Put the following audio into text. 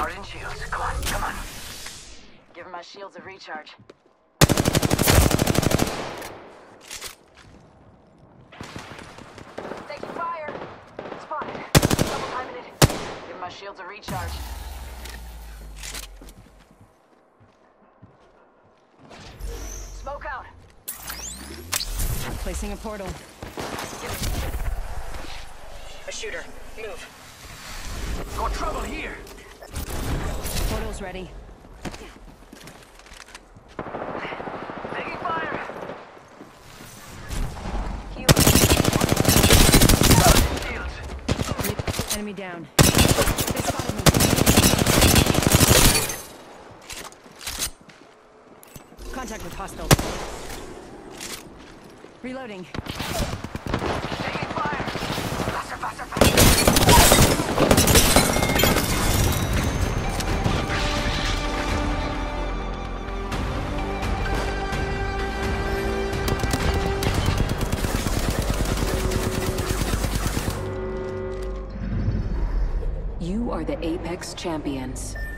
Charging shields. Come on, come on. Giving my shields a recharge. Taking fire. Spotted. Double timing it. Giving my shields a recharge. Smoke out. Placing a portal. A shooter. Move. Got trouble here. Portal's ready. Taking fire. Shields. Enemy down. They spotted me. Contact with hostile. Reloading. Taking fire. Faster, faster, faster. You are the Apex Champions.